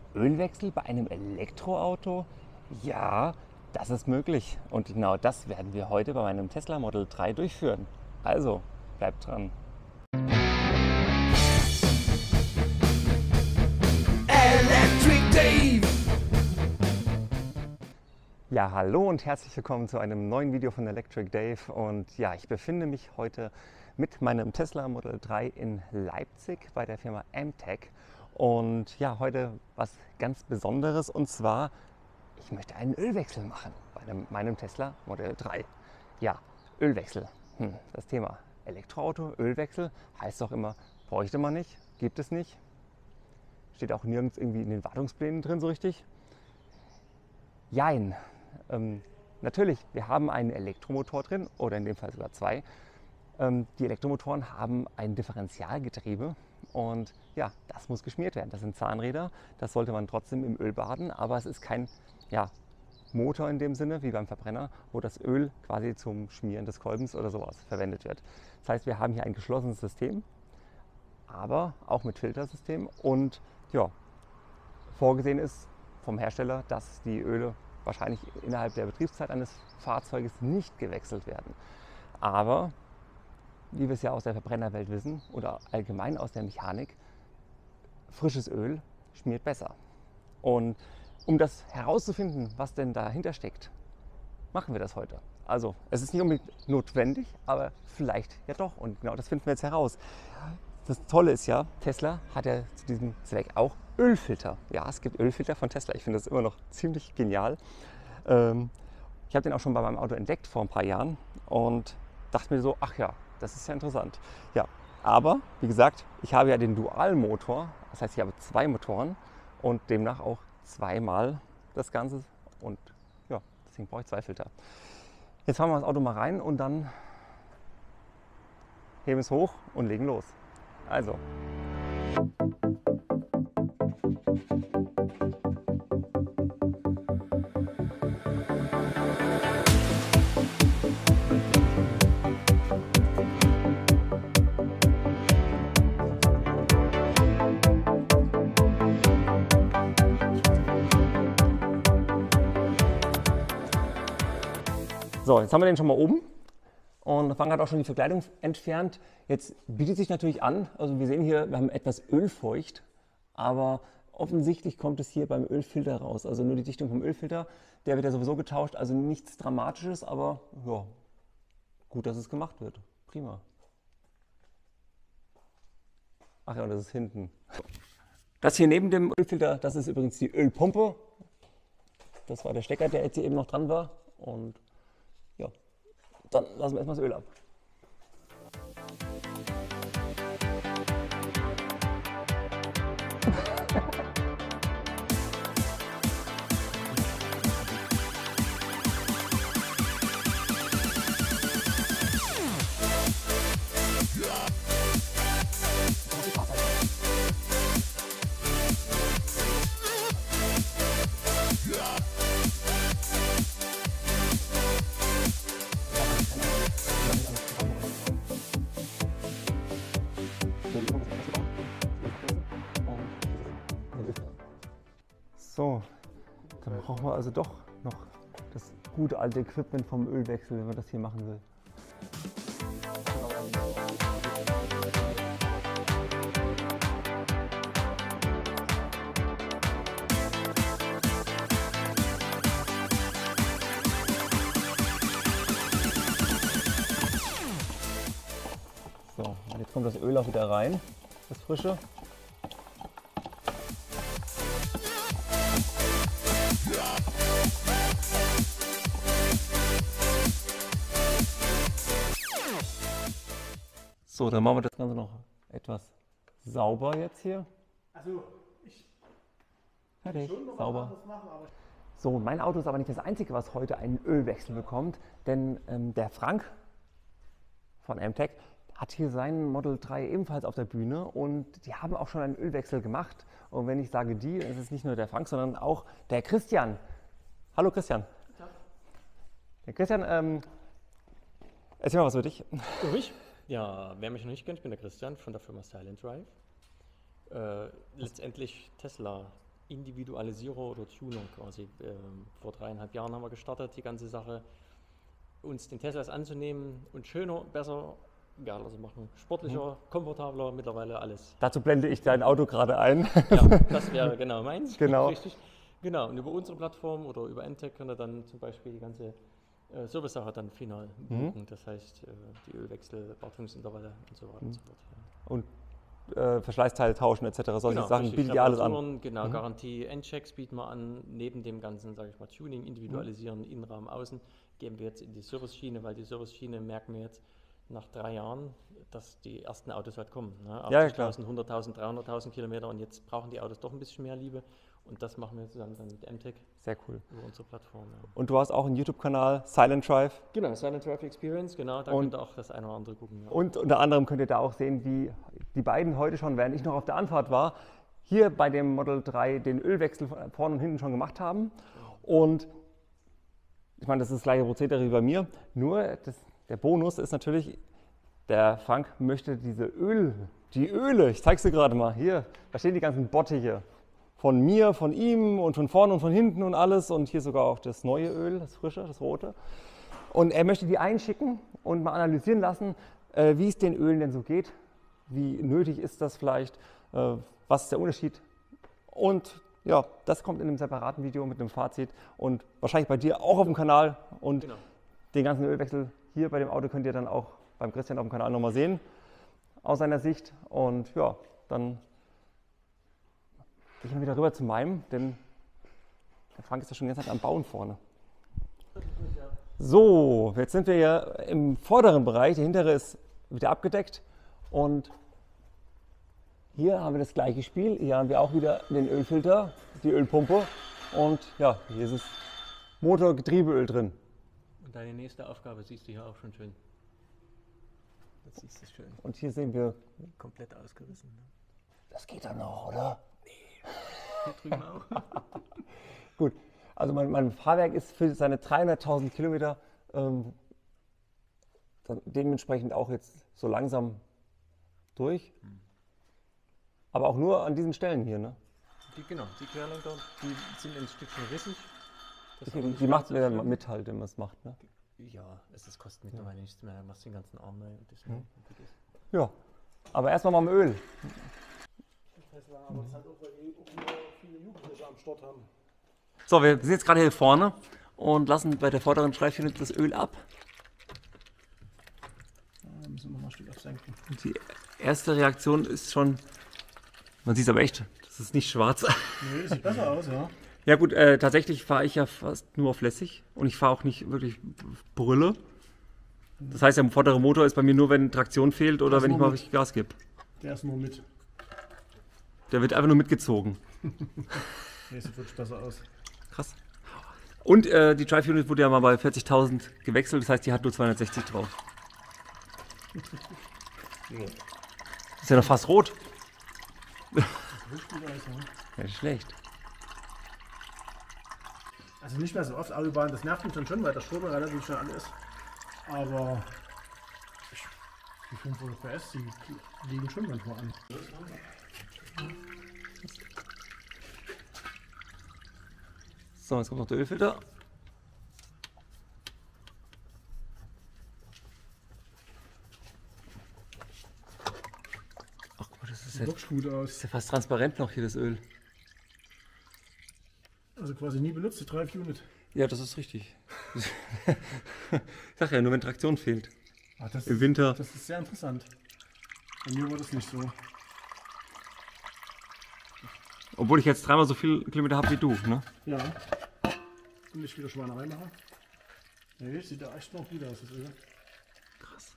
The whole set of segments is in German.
Ölwechsel bei einem Elektroauto? Ja, das ist möglich. Und genau das werden wir heute bei meinem Tesla Model 3 durchführen. Also, bleibt dran. Electric Dave. Ja, hallo und herzlich willkommen zu einem neuen Video von Electric Dave. Und ja, ich befinde mich heute mit meinem Tesla Model 3 in Leipzig bei der Firma Amtech. Und ja, heute was ganz Besonderes, und zwar, ich möchte einen Ölwechsel machen bei meinem Tesla Model 3. Ja, Ölwechsel, das Thema Elektroauto, Ölwechsel, heißt doch immer, bräuchte man nicht, gibt es nicht. Steht auch nirgends irgendwie in den Wartungsplänen drin so richtig. Jein. Natürlich, wir haben einen Elektromotor drin, oder in dem Fall sogar zwei. Die Elektromotoren haben ein Differentialgetriebe und ja, das muss geschmiert werden. Das sind Zahnräder, das sollte man trotzdem im Öl baden, aber es ist kein Motor in dem Sinne, wie beim Verbrenner, wo das Öl quasi zum Schmieren des Kolbens oder sowas verwendet wird. Das heißt, wir haben hier ein geschlossenes System, aber auch mit Filtersystem, und ja, vorgesehen ist vom Hersteller, dass die Öle wahrscheinlich innerhalb der Betriebszeit eines Fahrzeuges nicht gewechselt werden. Aber wie wir es ja aus der Verbrennerwelt wissen oder allgemein aus der Mechanik, frisches Öl schmiert besser. Und um das herauszufinden, was denn dahinter steckt, machen wir das heute. Also es ist nicht unbedingt notwendig, aber vielleicht ja doch, und genau das finden wir jetzt heraus. Das Tolle ist ja, Tesla hat ja zu diesem Zweck auch Ölfilter. Ja, es gibt Ölfilter von Tesla. Ich finde das immer noch ziemlich genial. Ich habe den auch schon bei meinem Auto entdeckt vor ein paar Jahren und dachte mir so, ach ja, das ist ja interessant. Ja, aber wie gesagt, ich habe ja den Dualmotor. Das heißt, ich habe zwei Motoren und demnach auch zweimal das Ganze. Und ja, deswegen brauche ich zwei Filter. Jetzt fahren wir das Auto mal rein und dann heben es hoch und legen los. Also. So, jetzt haben wir den schon mal oben. Und Frank hat auch schon die Verkleidung entfernt. Jetzt bietet sich natürlich an, also wir sehen hier, wir haben etwas ölfeucht, aber offensichtlich kommt es hier beim Ölfilter raus. Also nur die Dichtung vom Ölfilter, der wird ja sowieso getauscht, also nichts Dramatisches, aber ja, gut, dass es gemacht wird. Prima. Ach ja, und das ist hinten. Das hier neben dem Ölfilter, das ist übrigens die Ölpumpe. Das war der Stecker, der jetzt hier eben noch dran war. Und ja, dann lassen wir erstmal das Öl ab. So, dann brauchen wir also doch noch das gute alte Equipment vom Ölwechsel, wenn man das hier machen will. So, und jetzt kommt das Öl auch wieder rein, das frische. So, dann machen wir das Ganze noch etwas sauber jetzt hier. Also ich Fertig, schon noch sauber. was anderes machen, aber So, mein Auto ist aber nicht das einzige, was heute einen Ölwechsel bekommt, denn der Frank von Amtech hat hier seinen Model 3 ebenfalls auf der Bühne und die haben auch schon einen Ölwechsel gemacht. Und wenn ich sage die, ist es nicht nur der Frank, sondern auch der Christian. Hallo Christian. ja. Der Christian, erzähl mal was über dich. Über mich? Ja, wer mich noch nicht kennt, ich bin der Christian von der Firma Silent Drive. Letztendlich Tesla Individualisierer oder Tuner quasi. Vor 3,5 Jahren haben wir gestartet, die ganze Sache, uns den Teslas anzunehmen und schöner, besser, egal, also machen, sportlicher, komfortabler, mittlerweile alles. Dazu blende ich dein Auto gerade ein. Ja, das wäre genau meins. Genau. Richtig. Genau, und über unsere Plattform oder über MTech könnt ihr dann zum Beispiel die ganze Service-Sache dann final buchen. Das heißt, die Ölwechsel, Wartungsintervalle und so weiter und so fort. Ja. Und Verschleißteile tauschen etc. Solche Sachen richtig, bietet ihr alles an. Reparaturen, genau, Garantie, Endchecks bieten wir an. Neben dem ganzen, sage ich mal, Tuning, Individualisieren, Innenraum, Außen, gehen wir jetzt in die Service-Schiene, weil die Service-Schiene merken wir jetzt nach 3 Jahren, dass die ersten Autos halt kommen. Ne? 80.000, 100.000, 300.000 Kilometer und jetzt brauchen die Autos doch ein bisschen mehr Liebe. Und das machen wir zusammen dann mit MTech. Sehr cool. Über unsere Plattform. Ja. Und du hast auch einen YouTube-Kanal, Silent Drive. Genau, Silent Drive Experience, genau, da könnt ihr auch das eine oder andere gucken. Ja. Und unter anderem könnt ihr da auch sehen, wie die beiden heute schon, während ich noch auf der Anfahrt war, hier bei dem Model 3 den Ölwechsel vorne und hinten schon gemacht haben. Und ich meine, das ist das gleiche Prozedere wie bei mir, nur der Bonus ist natürlich, der Frank möchte die Öle, ich zeig's dir gerade mal, hier, da stehen die ganzen Bottiche. Von mir, von ihm und von vorne und von hinten und alles und hier sogar auch das neue Öl, das frische, das rote. Und er möchte die einschicken und mal analysieren lassen, wie es den Ölen denn so geht, wie nötig ist das vielleicht, was ist der Unterschied. Und ja, das kommt in einem separaten Video mit einem Fazit und wahrscheinlich bei dir auch auf dem Kanal. Und Genau. Den ganzen Ölwechsel hier bei dem Auto könnt ihr dann auch beim Christian auf dem Kanal nochmal sehen, aus seiner Sicht. Und ja, dann gehe ich mal wieder rüber zu meinem, denn der Frank ist ja schon die ganze Zeit am Bauen vorne. So, jetzt sind wir ja im vorderen Bereich, der hintere ist wieder abgedeckt und hier haben wir das gleiche Spiel. Hier haben wir auch wieder den Ölfilter, die Ölpumpe und ja, hier ist das Motor-Getriebeöl drin. Und deine nächste Aufgabe siehst du hier auch schon schön. Das siehst du schön. Und hier sehen wir, Komplett ausgerissen. Ne? das geht dann noch, oder? Hier drüben auch. Gut, also mein Fahrwerk ist für seine 300.000 Kilometer dementsprechend auch jetzt so langsam durch. Aber auch nur an diesen Stellen hier, ne? Genau, die Querlenker, die sind ein Stückchen rissig. Die macht mir mit halt, wenn man es macht, ne? Ja, es kostet mittlerweile nichts mehr. Du machst den ganzen Arm neu und das gut ist. Ja, aber erstmal mal im Öl. Tesla, aber das halt auch, weil die auch nur viele Jugendliche am Start haben. So, wir sind jetzt gerade hier vorne und lassen bei der vorderen Schleifschiene das Öl ab. Da müssen wir noch mal ein Stück absenken. Und die erste Reaktion ist schon, man sieht es aber echt, das ist nicht schwarz. Nee, das sieht besser aus, ja. Ja gut, tatsächlich fahre ich ja fast nur auf lässig und ich fahre auch nicht wirklich Brille. Das heißt, der vordere Motor ist bei mir nur, wenn Traktion fehlt oder wenn ich mal richtig Gas gebe. Der ist nur mit. Der wird einfach nur mitgezogen. Nee, sieht wirklich besser aus. Krass. Und die Drive Unit wurde ja mal bei 40.000 gewechselt, das heißt, die hat nur 260 drauf. Ist ja noch fast rot. Das sieht gut aus, ja. Ja, nicht schlecht. Also nicht mehr so oft Autobahn, das nervt mich dann schon, weil der Strom relativ schnell an ist. Aber die 500 PS, die liegen schon manchmal an. So, jetzt kommt noch der Ölfilter. Ach guck mal, das ist Sieht wirklich gut aus. ja fast transparent noch hier, das Öl. Also quasi nie benutzt, die Drive Unit. Ja, das ist richtig. Ich sag ja, nur wenn Traktion fehlt. Ah, das Im Winter. Das ist sehr interessant. Bei mir war das nicht so. Obwohl ich jetzt 3-mal so viel Kilometer habe wie du, ne? Ja. Und nicht wieder Schweinerei machen. Nee, sieht ja echt noch gut aus, das Öl. Krass.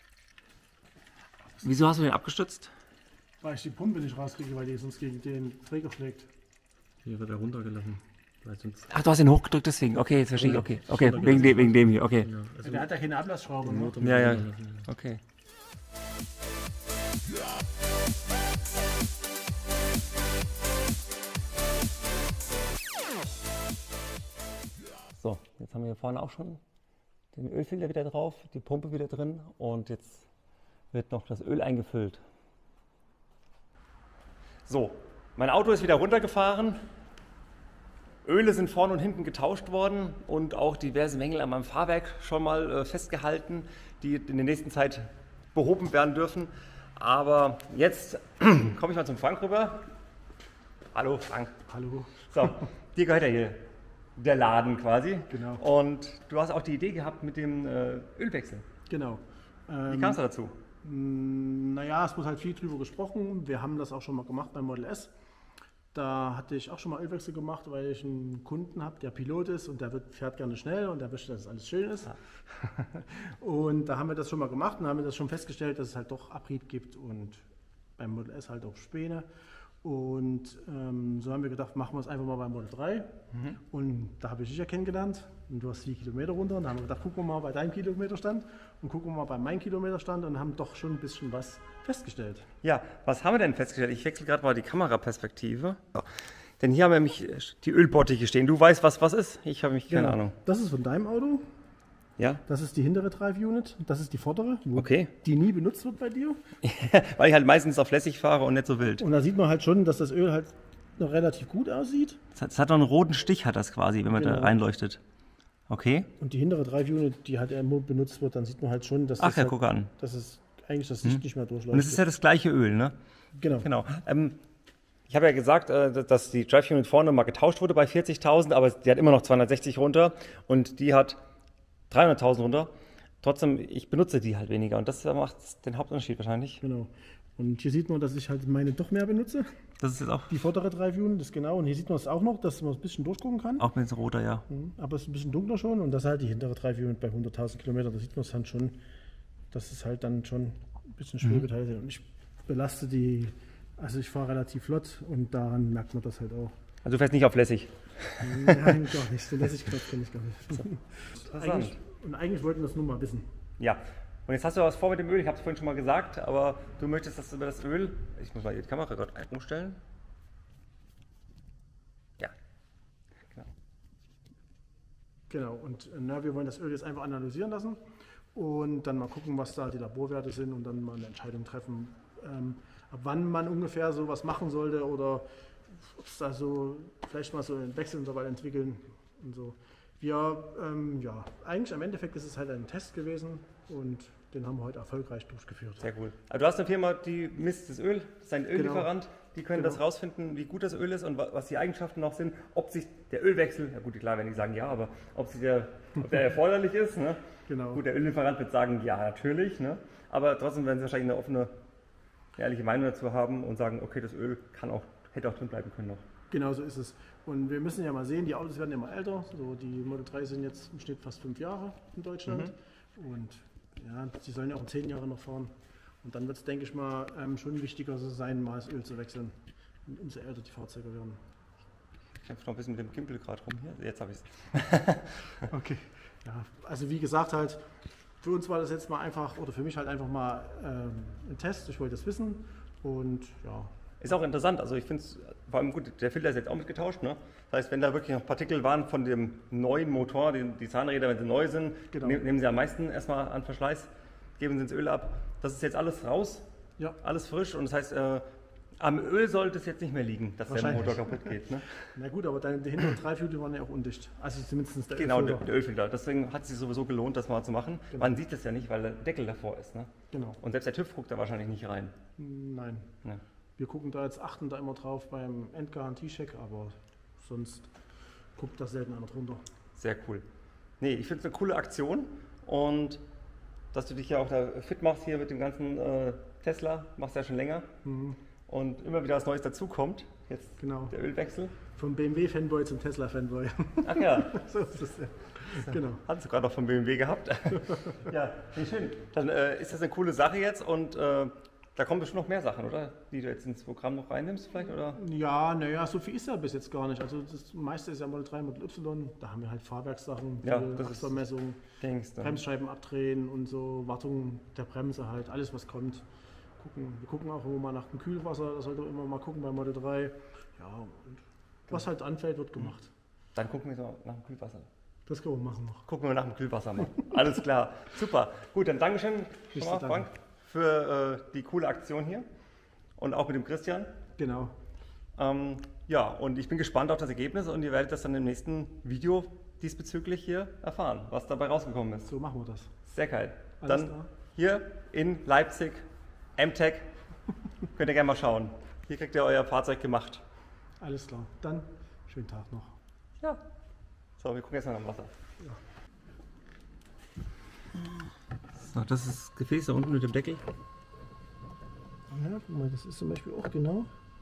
Wieso hast du den abgestützt? Weil ich die Pumpe nicht rauskriege, weil die sonst gegen den Träger schlägt. Hier wird er runtergelassen. Weil sonst Ach, du hast ihn hochgedrückt deswegen. Okay, jetzt verstehe ich. Okay, okay, wegen dem hier. Okay. ja, also Der hat ja keine Ablassschraube, ne? Ja, ja. Okay. So, jetzt haben wir hier vorne auch schon den Ölfilter wieder drauf, die Pumpe wieder drin und jetzt wird noch das Öl eingefüllt. So, mein Auto ist wieder runtergefahren Öle sind vorne und hinten getauscht worden und auch diverse Mängel an meinem Fahrwerk schon mal festgehalten, die in der nächsten Zeit behoben werden dürfen. Aber jetzt komme ich mal zum Frank rüber. Hallo Frank. Hallo. So, dir gehört ja hier der Laden quasi. Genau. Und du hast auch die Idee gehabt mit dem Ölwechsel. Genau. Wie kam es dazu? Naja, es wurde halt viel drüber gesprochen. Wir haben das auch schon mal gemacht beim Model S. Da hatte ich auch schon mal Ölwechsel gemacht, weil ich einen Kunden habe, der Pilot ist und der fährt gerne schnell und der möchte, dass alles schön ist. Ja. Und da haben wir das schon mal gemacht und haben wir das schon festgestellt, dass es halt doch Abrieb gibt und beim Model S halt auch Späne. Und so haben wir gedacht, machen wir es einfach mal beim Model 3. Und da habe ich dich ja kennengelernt und du hast 4 Kilometer runter. Und da haben wir gedacht, gucken wir mal bei deinem Kilometerstand und gucken wir mal bei meinem Kilometerstand und haben doch schon ein bisschen was festgestellt. Ja, was haben wir denn festgestellt? Ich wechsle gerade mal die Kameraperspektive. Denn hier haben wir nämlich die Ölbottiche stehen. Du weißt, was ist? Ich habe mich keine Ahnung. Das ist von deinem Auto. Ja. Das ist die hintere Drive-Unit. Das ist die vordere, okay, die nie benutzt wird bei dir. Weil ich halt meistens auf Flüssig fahre und nicht so wild. Und da sieht man halt schon, dass das Öl halt noch relativ gut aussieht. Es hat noch einen roten Stich, hat das quasi, wenn man da reinleuchtet. Okay. Und die hintere Drive-Unit, die halt immer benutzt wird, dann sieht man halt schon, dass das halt, guck an. Dass es eigentlich das Licht nicht mehr durchleuchtet. Und es ist ja das gleiche Öl, ne? Genau. Ich habe ja gesagt, dass die Drive-Unit vorne mal getauscht wurde bei 40.000, aber die hat immer noch 260 runter und die hat 300.000 runter. Trotzdem, ich benutze die halt weniger und das macht den Hauptunterschied wahrscheinlich. Genau. Und hier sieht man, dass ich halt meine doch mehr benutze. Das ist jetzt auch die vordere Drive-Unit, das genau. Und hier sieht man es auch noch, dass man es ein bisschen durchgucken kann. Auch mit roter, ja. Aber es ist ein bisschen dunkler schon und das ist halt die hintere Drive-Unit bei 100.000 Kilometern. Da sieht man es dann schon, dass es halt dann schon ein bisschen Schwebeteile sind. Und ich belaste die, also ich fahre relativ flott und daran merkt man das halt auch. Also du fährst nicht auf lässig? Nein, gar nicht. Den Lässigknopf kenne ich gar nicht. So. Eigentlich wollten wir das nur mal wissen. Ja. Und jetzt hast du was vor mit dem Öl, ich habe es vorhin schon mal gesagt, aber du möchtest, dass über das Öl, ich muss mal die Kamera gerade umstellen. Ja, genau. Genau, und wir wollen das Öl jetzt einfach analysieren lassen und dann mal gucken, was da die Laborwerte sind und dann mal eine Entscheidung treffen, ab wann man ungefähr sowas machen sollte oder ob es da so vielleicht mal so einen Wechselintervall entwickeln und so. Wir, eigentlich im Endeffekt ist es halt ein Test gewesen und den haben wir heute erfolgreich durchgeführt. Sehr cool. Also du hast eine Firma, die misst das Öl, das ist ein Öllieferant, die können das rausfinden, wie gut das Öl ist und was die Eigenschaften noch sind, ob sich der Ölwechsel, ja gut, klar, wenn die sagen ja, aber ob der erforderlich ist. Ne? Genau. Gut, der Öllieferant wird sagen, ja, natürlich, ne? Aber trotzdem werden sie wahrscheinlich eine offene, ehrliche Meinung dazu haben und sagen, okay, das Öl hätte auch drin bleiben können noch. Genau so ist es. Und wir müssen ja mal sehen, die Autos werden immer älter. So, die Model 3 sind jetzt im Schnitt fast 5 Jahre in Deutschland. Und ja, sie sollen ja auch in 10 Jahren noch fahren. Und dann wird es, denke ich mal, schon wichtiger sein, mal das Öl zu wechseln, umso älter die Fahrzeuge werden. Ich kämpfe noch ein bisschen mit dem Gimbal gerade rum hier. Jetzt habe ich es. Okay. Ja, also wie gesagt, halt, für uns war das jetzt mal einfach, oder für mich halt einfach mal ein Test. Ich wollte das wissen und ja. Ist auch interessant, also ich finde es, vor allem gut, der Filter ist jetzt auch mitgetauscht, ne? Das heißt, wenn da wirklich noch Partikel waren von dem neuen Motor, die Zahnräder, wenn sie neu sind, nehmen sie am meisten erstmal an Verschleiß, geben sie ins Öl ab. Das ist jetzt alles raus, alles frisch und das heißt, am Öl sollte es jetzt nicht mehr liegen, dass der Motor kaputt geht. Ne? Na gut, aber die hinteren Dreifilter waren ja auch undicht, also zumindest der Ölfilter. Genau, der Ölfilter, deswegen hat es sich sowieso gelohnt, das mal zu machen. Genau. Man sieht das ja nicht, weil der Deckel davor ist. Ne? Genau. Und selbst der TÜV guckt da wahrscheinlich nicht rein. Nein. Ja. Wir gucken da jetzt, achten da immer drauf beim Endgarantiecheck, aber sonst guckt da selten einer drunter. Sehr cool. Nee, ich finde es eine coole Aktion und dass du dich ja auch da fit machst hier mit dem ganzen Tesla, machst du ja schon länger und immer wieder was Neues dazukommt. Jetzt der Ölwechsel. Vom BMW-Fanboy zum Tesla-Fanboy. Ach ja. So ist das ja. Genau. Hattest du gerade noch vom BMW gehabt? Ja, schön. Dann ist das eine coole Sache jetzt und da kommen bestimmt noch mehr Sachen, oder? Die du jetzt ins Programm noch reinnimmst vielleicht, oder? Ja, naja, so viel ist ja bis jetzt gar nicht. Also das meiste ist ja Model 3, Model Y. Da haben wir halt Fahrwerkssachen, Achsvermessung, Bremsscheiben abdrehen und so, Wartung der Bremse halt, alles was kommt. Wir gucken auch immer mal nach dem Kühlwasser, da sollte man immer mal gucken bei Model 3. Ja, und was halt anfällt, wird gemacht. Dann gucken wir so nach dem Kühlwasser. Das können wir machen noch. Gucken wir nach dem Kühlwasser mal. Alles klar, super. Gut, dann Dankeschön schon mal, Frank, für die coole Aktion hier und auch mit dem Christian. Genau. Ja, und ich bin gespannt auf das Ergebnis und ihr werdet das dann im nächsten Video diesbezüglich hier erfahren, was dabei rausgekommen ist. So machen wir das. Sehr geil. Alles Dann klar. hier in Leipzig, MTech, könnt ihr gerne mal schauen. Hier kriegt ihr euer Fahrzeug gemacht. Alles klar. Dann schönen Tag noch. Ja. So, wir gucken jetzt mal nach dem Wasser. So, das ist das Gefäß da unten mit dem Deckel. Ja, guck mal, das ist zum Beispiel auch genau.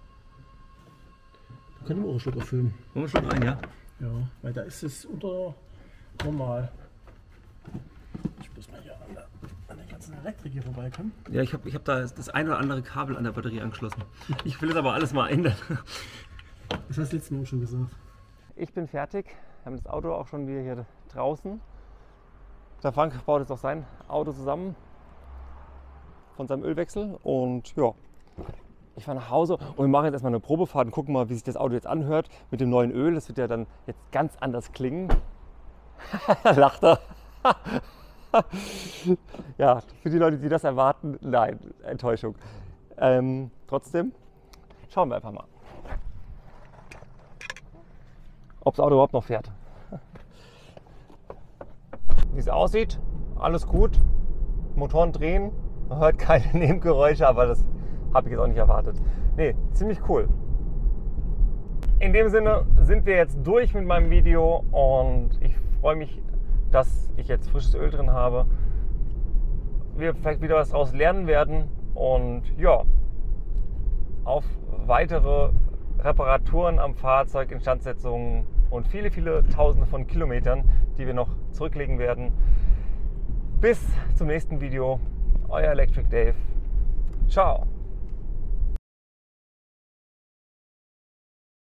Da können wir auch einen Schluck erfüllen. Wollen wir schon rein, ja? Ja, weil da ist es unter normal. Ich muss mal hier an der ganzen Elektrik hier vorbeikommen. Ja, ich hab da das ein oder andere Kabel an der Batterie angeschlossen. Ich will das aber alles mal ändern. Das hast du letztes Mal schon gesagt. Ich bin fertig. Wir haben das Auto auch schon wieder hier draußen. Der Frank baut jetzt auch sein Auto zusammen von seinem Ölwechsel. Und ja, ich fahre nach Hause und wir machen jetzt erstmal eine Probefahrt und gucken mal, wie sich das Auto jetzt anhört mit dem neuen Öl. Das wird ja dann jetzt ganz anders klingen. Lacht er. Ja, für die Leute, die das erwarten, nein, Enttäuschung. Trotzdem, schauen wir einfach mal, ob das Auto überhaupt noch fährt. Wie es aussieht, alles gut. Motoren drehen, man hört keine Nebengeräusche, aber das habe ich jetzt auch nicht erwartet. Nee, ziemlich cool. In dem Sinne sind wir jetzt durch mit meinem Video und ich freue mich, dass ich jetzt frisches Öl drin habe. Wir vielleicht wieder was daraus lernen werden und ja, auf weitere Reparaturen am Fahrzeug, Instandsetzungen und viele, viele Tausende von Kilometern, die wir noch zurücklegen werden. Bis zum nächsten Video. Euer Electric Dave. Ciao.